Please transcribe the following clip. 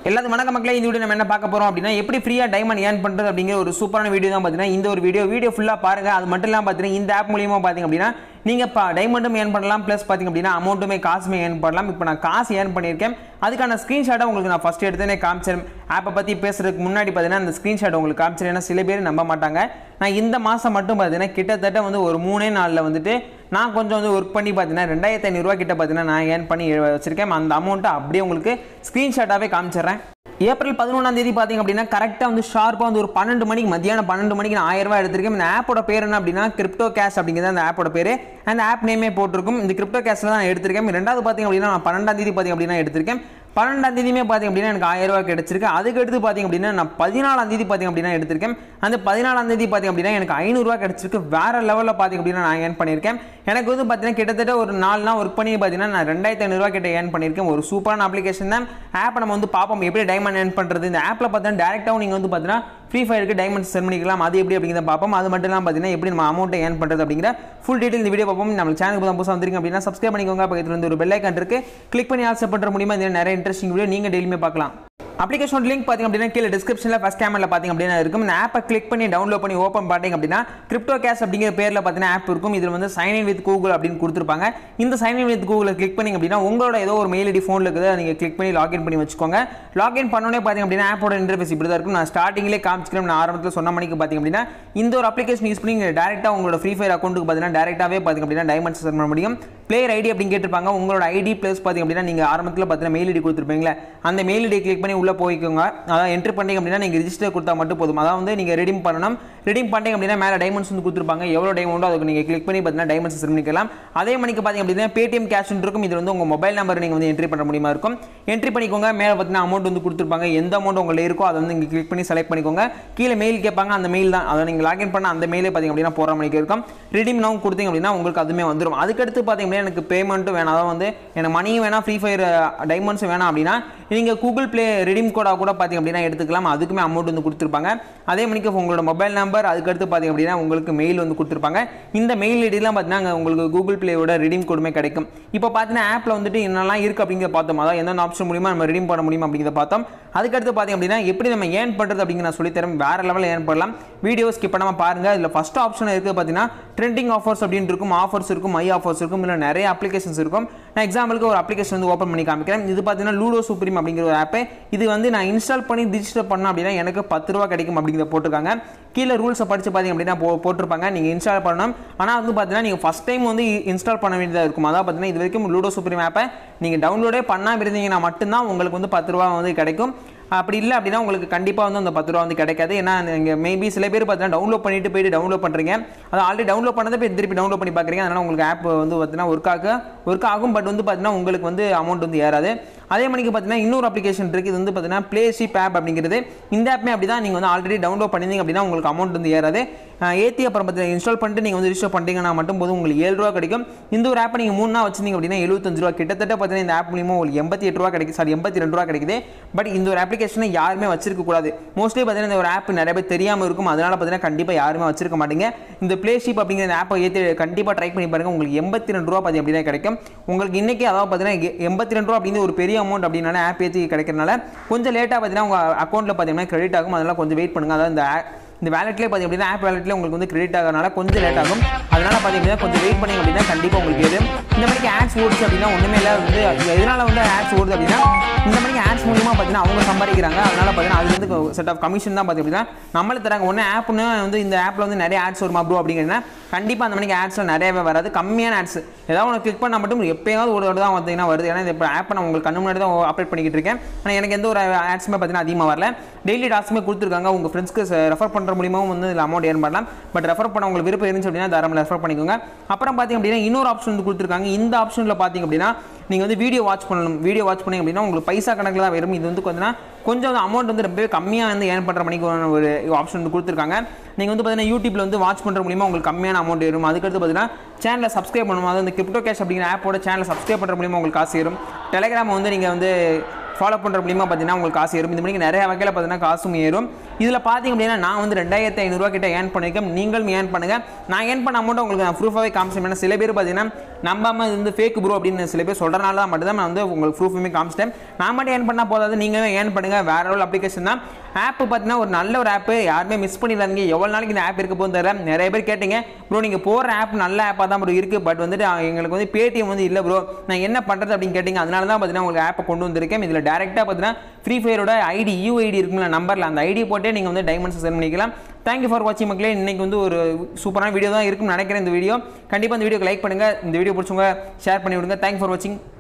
எல்லாத்துக்கும் வணக்கம் மக்களே. இந்த வீடியோ நம்ம என்ன பார்க்க போறோம் அப்படின்னா எப்படி ஃப்ரீயா டைமண்ட் ஏர்ன் பண்றது அப்படிங்கிற ஒரு சூப்பரான வீடியோ தான் பார்த்தீங்கன்னா இந்த ஒரு வீடியோ ஃபுல்லா பாருங்க. அது மட்டும் இல்லாம பார்த்தீங்கன்னா இந்த ஆப் மூலியமா பார்த்தீங்க அப்படின்னா நீங்க டைமண்டும் ஏர்ன் பண்ணலாம், ப்ளஸ் பார்த்தீங்க அப்படின்னா அமௌண்ட்டுமே காசுமே ஏர்ன் பண்ணலாம். இப்போ நான் காசு ஏர்ன் பண்ணியிருக்கேன், அதுக்கான ஸ்க்ரீன்ஷாட்டை உங்களுக்கு நான் ஃபர்ஸ்ட் எடுத்தே காமிச்சேன். ஆப்பை பற்றி பேசுறதுக்கு முன்னாடி பார்த்தீங்கன்னா அந்த ஸ்க்ரீன்ஷாட் உங்களுக்கு காமிச்சேன். ஏன்னா சில பேர் நம்ப மாட்டாங்க. நான் இந்த மாதம் மட்டும் பார்த்தீங்கன்னா கிட்டத்தட்ட வந்து ஒரு 3 நாளில் வந்துட்டு நான் கொஞ்சம் வந்து ஒர்க் பண்ணி பார்த்தீங்கன்னா 2500 கிட்ட பார்த்தீங்கன்னா நான் ஏர்ன் பண்ணி வச்சிருக்கேன். அந்த அமௌண்ட்டை அப்படியே உங்களுக்கு ஸ்க்ரீன்ஷாட்டாகவே காமிச்சிடுறேன். ஏப்ரல் 11ஆம் தேதி பார்த்தீங்க அப்படின்னா கரெக்டாக வந்து ஷார்ப்பாக வந்து ஒரு 12 மணிக்கு மத்தியானம் 12 மணிக்கு நான் 1000 ரூபாய் எடுத்திருக்கேன். இந்த ஆப்போட பேர் என்ன அப்படின்னா கிரிப்டோ கேஷ் அப்படிங்கிறது அந்த ஆப்போட பேர். அந்த ஆப் நேமே போட்டிருக்கும். இந்த கிரிப்டோ கேஷில் தான் நான் எடுத்திருக்கேன். ரெண்டாவது பார்த்தீங்க அப்படின்னா நான் 12ஆம் தேதி பார்த்தீங்க அப்படின்னா எடுத்திருக்கேன். 12ஆம் தேதியுமே பார்த்தீங்க அப்படின்னா எனக்கு 1000 ரூபாய் கிடைச்சிருக்கு. அதுக்கு எடுத்து பார்த்தீங்க அப்படின்னா நான் 14ஆம் தேதி பார்த்தீங்க அப்படின்னா எடுத்திருக்கேன். அந்த 14ஆம் தேதி பார்த்தீங்க அப்படின்னா எனக்கு 500 ரூபாய் கிடைச்சிருக்கு. வேற லெவலில் பார்த்தீங்க அப்படின்னா நான் ஏர்ன் பண்ணியிருக்கேன். எனக்கு வந்து பார்த்தீங்கன்னா கிட்டத்தட்ட ஒரு 4 நாள் ஒர்க் பண்ணி பார்த்தீங்கன்னா நான் 2500 ரூபாய் கிட்ட ஏர்ன் பண்ணியிருக்கேன். ஒரு சூப்பரான அப்ளிகேஷன் தான். ஆப்பை நம்ம வந்து பார்ப்போம் எப்படி டைமண்ட் ஏர்ன் பண்ணுறது. இந்த ஆப்பில் பார்த்தீங்கன்னா டேரெக்டாகவும் நீங்கள் வந்து பார்த்தீங்கன்னா ஃப்ரீ ஃபயருக்கு டைமண்ட்ஸ் சென்ட் பண்ணிக்கலாம். அது எப்படி அப்படிங்கிறத பார்ப்போம். அது மட்டும் இல்லாமல் பார்த்தீங்கன்னா எப்படி நம்ம அமௌண்ட்டை ஏர்ன் பண்ணுறது அப்படிங்கிற ஃபுல் டீட்டெயில் இந்த வீடியோ பார்ப்போம். நம்ம சேனலுக்கு புதுசாக வந்துருங்க அப்படின்னா சப்ஸ்கிரைப் பண்ணிக்கோங்க. பக்கத்தில் வந்து ஒரு பெல் ஐக்கான் இருக்கு, கிளிக் பண்ணி ஆல் பண்ணுற மூலியமா இந்த நிறைய இன்ட்ரெஸ்டிங் வீடியோ நீங்கள் டெய்லியுமே பார்க்கலாம். அப்ளிகேஷன் லிங்க் பார்த்தீங்க அப்படின்னா கீழே டிஸ்கிரிப்ஷனில் ஃபர்ஸ்ட் கேமரில் பார்த்தீங்க அப்படின்னா இருக்கும். இந்த ஆப்பை கிளிக் பண்ணி டவுன்லோட் பண்ணி ஓப்பன் பார்த்தீங்க அப்படின்னா கிரிப்டோ கேஷ் அப்படிங்கிற பேரில் பார்த்தீங்கன்னா ஆப் இருக்கும். இதில் வந்து சைன் இன் வித் கூகுள் அப்படின்னு கொடுத்துருப்பாங்க. இந்த சைன் இன் வித் கூகுளை கிளிக் பண்ணிங்க அப்படின்னா உங்களோட ஏதோ ஒரு மெயில் ஐடி ஃபோனில் இருக்குது, நீங்கள் கிளிக் பண்ணி லாகின் பண்ணி வச்சுக்கோங்க. லாகின் பண்ணோன்னே பார்த்தீங்க அப்படின்னா ஆப்போட இன்டர்ஃபேஸ் இப்படி தான் இருக்கும். நான் ஸ்டார்டிங்லேயே காமிச்சிக்கிறேன். நான் ஆரம்பத்தில் சொன்ன மணிக்கு பார்த்தீங்க அப்படின்னா இந்த ஒரு அப்ளிகேஷன் யூஸ் பண்ணி நீங்கள் டேரெக்டாக உங்களோட ஃப்ரீ ஃபயர் அக்கௌண்ட்டுக்கு பார்த்தீங்கன்னா டேரெக்டாகவே பார்த்தீங்க அப்படின்னா டைமண்ட்ஸ் சென்ட் பண்ண முடியும். பிளேயர் ஐடி அப்படின்னு கேட்டிருப்பாங்க. உங்களோட ஐடி ப்ளஸ் பார்த்தீங்க அப்படின்னா நீங்கள் ஆரம்பத்தில் பார்த்தீங்கன்னா மெயில் ஐடி கொடுத்துருப்பீங்களா, அந்த மெயில் ஐடி கிளிக் பண்ணி உள்ளே போய்க்கோங்க. அதாவது என்ட்ரி பண்ணிங்க அப்படின்னா நீங்கள் ரிஜிஸ்டர் கொடுத்தா மட்டும் போதும். அதாவது வந்து நீங்கள் ரெடீம் பண்ணணும். ரெடீம் பண்ணிங்க அப்படின்னா மேலே டைமண்ட்ஸ் வந்து கொடுத்துருப்பாங்க. எவ்வளோ டைமண்டோ அதுக்கு நீங்கள் கிளிக் பண்ணி பார்த்தீங்கன்னா டைமண்ட்ஸ் சென்ட் பண்ணிக்கலாம். அதே மணிக்கு பார்த்தீங்க அப்படின்னா பேடிஎம் கேஷ் இருக்கும். இது வந்து உங்கள் மொபைல் நம்பர் நீங்கள் வந்து என்ட்ரி பண்ண முடியுமா இருக்கும். என்ட்ரி பண்ணிக்கோங்க. மேலே பார்த்தீங்கன்னா அமௌண்ட் வந்து கொடுத்துருப்பாங்க. எந்த அமௌண்ட் உங்களுக்கு இருக்கோ அதை வந்து நீங்கள் கிளிக் பண்ணி செலக்ட் பண்ணிக்கோங்க. கீழே மெயில் கேட்பாங்க, அந்த மெயில் தான். அதை நீங்கள் லாகின் பண்ண அந்த மெயிலே பார்த்தீங்க அப்படின்னா போகிற மணிக்கு இருக்கும். ரெடீம் நவ் கொடுத்தீங்க அப்படின்னா உங்களுக்கு அதுவுமே வந்துடும். அதுக்கடுத்து பார்த்தீங்க அப்படின்னா எனக்கு பேமெண்ட்டும் வேணாம், அதாவது வந்து எனக்கு மணியும் வேணாம், ஃப்ரீ ஃபயர் டைமண்ட்ஸும் வேணாம் அப்படின்னா நீங்கள் கூகுள் ப்ளே ரெடீம் கோடாக கூட பார்த்தீங்க அப்படின்னா எடுத்துக்கலாம். அதுக்குமே அமௌண்ட் வந்து கொடுத்துருப்பாங்க. அதே மணிக்கு உங்களோட மொபைல் நம்பர் அதுக்கடுத்து பார்த்தீங்க அப்படின்னா உங்களுக்கு மெயில் வந்து கொடுத்துருப்பாங்க. இந்த மெயில் ஐடியெலாம் பார்த்தீங்கன்னா உங்களுக்கு கூகுள் ப்ளேயோட ரெடீம் கோடுமே கிடைக்கும். இப்போ பார்த்தீங்கன்னா ஆப்பில் வந்துட்டு என்னெல்லாம் இருக்குது அப்படிங்கிறத பார்த்தோம். அதாவது எந்தெந்த ஆப்ஷன் மூலியமாக நம்ம ரெடீம் பண்ண முடியும் அப்படிங்கிறத பார்த்தோம். அதுக்கடுத்து பார்த்தீங்க அப்படின்னா எப்படி நம்ம ஏர்ன் பண்ணுறது அப்படிங்கிற நான் சொல்லித்தரேன். வேறு லெவலில் ஏர்ன் பண்ணலாம். வீடியோ ஸ்கிப் பண்ணாமல் பாருங்கள். இதில் ஃபஸ்ட் ஆப்ஷன் இருக்குது பார்த்தீங்கன்னா ட்ரெண்டிங் ஆஃபர்ஸ் அப்படின்னு இருக்கும். ஆஃபர்ஸ் இருக்கும், மை ஆஃபர்ஸ் இருக்கும், இல்லை நிறைய அப்ளிகேஷன்ஸ் இருக்கும். நான் எக்ஸாம்பிளுக்கு ஒரு அப்ளிகேஷன் வந்து ஓப்பன் பண்ணி காமிக்கிறேன். இது பார்த்தீங்கன்னா லூடோ சூப்ரீம் அப்படிங்கிற ஒரு ஆப். இது வந்து நான் இன்ஸ்டால் பண்ணி ரிஜிஸ்டர் பண்ணேன் அப்படின்னா எனக்கு 10 ரூபா கிடைக்கும் அப்படிங்கிறத போட்டிருக்காங்க. கீழே ரூல்ஸை படித்து பார்த்தீங்க அப்படின்னா போட்டிருப்பாங்க நீங்கள் இன்ஸ்டால் பண்ணணும். ஆனால் வந்து பார்த்தீங்கன்னா நீங்கள் ஃபஸ்ட் டைம் வந்து இன்ஸ்டால் பண்ண வேண்டியதாக இருக்கும். அதாவது பார்த்தீங்கன்னா இது வரைக்கும் லூடோ சூப்ரீம் ஆப்பை நீங்கள் டவுன்லோடே பண்ணாமல் இருந்தீங்கன்னா மட்டும்தான் உங்களுக்கு வந்து 10 ரூபா வந்து கிடைக்கும். அப்படி இல்லை அப்படின்னா உங்களுக்கு கண்டிப்பாக வந்து அந்த 10 ரூபா வந்து கிடைக்காது. ஏன்னா நீங்கள் மேபி சில பேர் பார்த்தீங்கன்னா டவுன்லோட் பண்ணிட்டு போயிட்டு டவுன்லோட் பண்ணுறீங்க, அது ஆல்ரெடி டவுன்லோட் பண்ணதை போய் திருப்பி டவுன்லோட் பண்ணி பார்க்குறீங்க. அதனால் உங்களுக்கு ஆப் வந்து பார்த்தீங்கன்னா ஒர்க் ஆகும், பட் வந்து பார்த்தீங்கன்னா உங்களுக்கு வந்து அமௌண்ட் வந்து ஏறாது. அதே மணிக்கு பார்த்தீங்கன்னா இன்னொரு அப்ளிகேஷன் இருக்குது. இது வந்து பார்த்தீங்கன்னா பிளேஷிப் ஆப் அப்படிங்கிறது. இந்த ஆப்மே அப்படி தான். நீங்கள் வந்து ஆல்ரெடி டவுன்லோட் பண்ணிங்க அப்படின்னா உங்களுக்கு அமௌண்ட் வந்து ஏறாது. ஏற்றி அப்புறம் பார்த்தீங்கன்னா இன்ஸ்டால் பண்ணிட்டு நீங்கள் வந்து ரிஜிஸ்டர் பண்ணிட்டீங்கன்னா மட்டும் போதும் உங்களுக்கு 7 ரூபா கிடைக்கும். இந்த ஒரு ஆப்பை நீங்கள் 3 நாள் வச்சிருந்தீங்க அப்படின்னா 75 ரூபா கிட்டத்தட்ட பார்த்தீங்கன்னா இந்த ஆப் மூலியமாக உங்களுக்கு 88 ரூபா கிடைக்கும். சாரி 82 ரூபா கிடைக்குது. பட் இந்த ஒரு அப்ளிகேஷனை யாருமே வச்சிருக்க கூடாது. மோஸ்ட்லி பார்த்தீங்கன்னா இந்த ஒரு ஆப் நிறைய பேர் தெரியாமல் இருக்கும். அதனால் பார்த்தீங்கன்னா கண்டிப்பாக யாருமே வச்சிருக்க மாட்டீங்க. இந்த பிளேஷிப் அப்படிங்கிற ஆப்பை ஏற்றி கண்டிப்பாக ட்ரை பண்ணி பாருங்கள். உங்களுக்கு 82 ரூபா பார்த்தி அப்படின்னா கிடைக்கும். உங்களுக்கு இன்றைக்கி அதாவது பார்த்தீங்கன்னா 82 ரூபா அப்படிங்கிற ஒரு பெரிய அமௌண்ட் அப்படின்னால ஆப் ஏற்றி கிடைக்கிறனால கொஞ்சம் லேட்டாக பார்த்தீங்கன்னா உங்கள் அக்கௌண்ட்டில் பார்த்தீங்கன்னா கிரெடிட் ஆகும். அதனால் கொஞ்சம் வெயிட் பண்ணுங்கள். அதாவது இந்த வேலெட்லேயே பார்த்தீங்க அப்படின்னா ஆப் வேலெட்லேயே உங்களுக்கு வந்து கிரெடிட் ஆகிறனால கொஞ்சம் லேட் ஆகும். அதனால் பார்த்தீங்க அப்படின்னா கொஞ்சம் வெயிட் பண்ணிங்க அப்படின்னா கண்டிப்பாக உங்களுக்கு ஏறும். இந்த மாதிரி ஆட்ஸ் ஓடுச்சு அப்படின்னா ஒன்றுமே இல்லை வந்து எதனால் வந்து ஆட்ஸ் ஓடுது அப்படின்னா இந்த மாதிரி ஆட்ஸ் மூலியமாக பார்த்தீங்கன்னா அவங்க சம்பாதிக்கிறாங்க. அதனால் பார்த்தீங்கன்னா அது வந்து செட் ஆஃப் கமிஷன் தான் பார்த்திங்க அப்படின்னா நம்மளுக்கு தராங்க. ஒன்று ஆப்னு வந்து இந்த ஆப்பில் வந்து நிறைய ஆட்ஸ் வருமா ப்ரோ அப்படிங்கிறதுனா கண்டிப்பாக அந்த மாதிரி ஆட்ஸில் நிறையவே வராது. கம்மியான ஆட்ஸ் ஏதாவது ஒன்று கிளிக் பண்ணால் மட்டும் எப்போயாவது ஒரு தான் பார்த்தீங்கன்னா வருது. ஏன்னா இப்போ ஆப்பை நான் உங்களுக்கு கண்ணு முன்னாடி தான் அப்டேட் பண்ணிக்கிட்டு இருக்கேன். ஆனால் எனக்கு எந்த ஒரு ஆட்ஸுமே பார்த்தீங்கன்னா அதிகமாக வரல. டெய்லி டாஸ்க்குமே கொடுத்துருக்காங்க. உங்கள் ஃப்ரெண்ட்ஸ்க்கு ரெஃபர் பண்ணுற மூலியமாகவும் வந்து இதில் அமௌண்ட் ஏர்ன் பண்ணலாம். பட் ரெஃபர் பண்ண உங்களுக்கு விருப்பம் இருந்துச்சு அப்படின்னா தாராளமாக ரெஃபர் பண்ணிக்கோங்க. அப்புறம் பார்த்தீங்க அப்படின்னா இன்னொரு ஆப்ஷன் வந்து கொடுத்துருக்காங்க. இந்த ஆப்ஷனில் பார்த்தீங்க அப்படின்னா நீங்கள் வந்து வீடியோ வாட்ச் பண்ணணும். வீடியோ வாட்ச் பண்ணிங்க அப்படின்னா உங்களுக்கு பைசா கணக்கில் தான் வரும். இது வந்து பார்த்தீங்கன்னா கொஞ்சம் அமௌண்ட் வந்து ரொம்பவே கம்மியாக வந்து ஏர்ன் பண்ணுற மணிக்கு ஒரு ஆப்ஷன் வந்து கொடுத்துருக்காங்க. நீங்கள் வந்து பார்த்தீங்கன்னா யூடியூப்பில் வந்து வாட்ச் பண்ணுற மூலியமாக உங்களுக்கு கம்மியான அமௌண்ட் ஏறும். அதுக்கடுத்து பார்த்தீங்கன்னா சேனலை சப்ஸ்கிரைப் பண்ணணும். அது வந்து கிரிப்டோ கேஷ் அப்படிங்கிற ஆப்போட சேனலை சப்ஸ்கிரைப் பண்ணுற மூலியமாக உங்களுக்கு காசு ஏறும். டெலிகிராம் வந்து நீங்கள் வந்து ஃபாலோ பண்ணுற மூலியமாக பார்த்தீங்கன்னா உங்களுக்கு காசு ஏறும். இந்த மாதிரி நிறைய வகையில் பார்த்தீங்கன்னா காசும் ஏறும். இதில் பார்த்தீங்க அப்படின்னா நான் வந்து 2500 ரூபா கிட்ட ஏர்ன் பண்ணியிருக்கேன். நீங்களும் ஏர்ன் பண்ணுங்கள். நான் ஏர்ன் பண்ண அமௌண்ட்டை உங்களுக்கு நான் ப்ரூஃபாகவே காமிச்சேன். சில பேர் பார்த்தீங்கன்னா நம்பாமல் இது வந்து ஃபேக் ப்ரோ அப்படின்னு சில பேர் சொல்கிறனால தான் மட்டும் தான் நான் வந்து உங்களுக்கு ப்ரூஃபுமே காமிச்சிட்டேன். நான் மட்டும் ஏர்ன் பண்ணால் போதாது, நீங்களும் ஏர்ன் பண்ணுங்கள். வேற ஒரு அப்ளிகேஷன் தான். ஆப் பார்த்தீங்கன்னா ஒரு நல்ல ஒரு ஆப், யாருமே மிஸ் பண்ணிடாதீங்க. எவ்வளோ நாளைக்கு இந்த ஆப் இருக்க போகுது தெரியல. நிறைய பேர் கேட்டீங்க ப்ரோ நீங்கள் போகிற ஆப் நல்ல ஆப்பாக தான் ப்ரோ இருக்குது, பட் வந்துட்டு எங்களுக்கு வந்து பேடிஎம் வந்து இல்லை ப்ரோ, நான் என்ன பண்ணுறது அப்படின்னு கேட்டிங்க. அதனால தான் பார்த்தீங்கன்னா உங்களுக்கு ஆப்பை கொண்டு வந்திருக்கேன். இதில் டேரெக்டாக பார்த்தீங்கன்னா ஃப்ரீ ஃபயரோட ஐடி யூஐடி இருக்குங்களா நம்பரில், அந்த ஐடி போட்டே நீங்கள் வந்து டைமண்ட்ஸ் சென்ட் பண்ணிக்கலாம். தேங்க்யூ ஃபார் வாட்சிங் மக்களே. இன்றைக்கி வந்து ஒரு சூப்பரான வீடியோ தான் இருக்குன்னு நினைக்கிறேன். இந்த வீடியோ கண்டிப்பாக இந்த வீடியோக்கு லைக் பண்ணுங்கள். இந்த வீடியோ பிடிச்சவங்க ஷேர் பண்ணி விடுங்க. தேங்க்யூ ஃபார் வாட்சிங்.